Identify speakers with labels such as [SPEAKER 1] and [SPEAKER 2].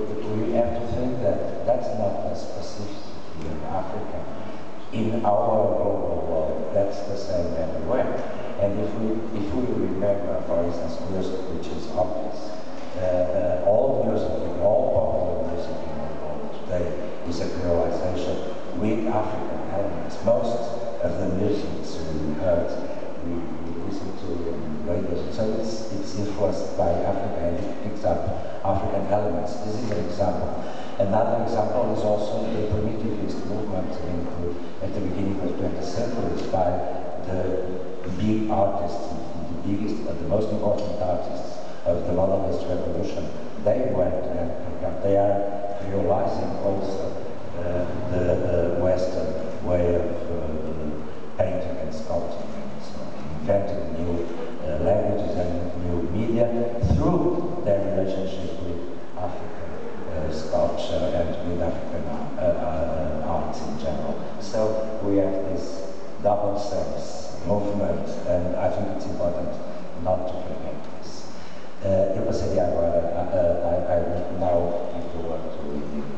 [SPEAKER 1] we have to think that that's not a specificity of Africa. In our global world, that's the same everywhere. And if we remember, for instance, music, which is obvious, all music, all popular music in the world today is a creolization with African elements. Most of the music we heard, we listen to in radio, so it's influenced by Africa and it picks up African elements. This is an example. Another example is also the primitivist movement at the beginning of the 20th century by the big artists, the biggest, the most important artists of the modernist revolution. They went and they are realizing also the Western way of painting and sculpting, and so inventing new languages and new media through their relationship with African sculpture and with African arts in general. So we have this double sense movement, and I think it's important not to forget this. Eu passaria agora, I now give the word to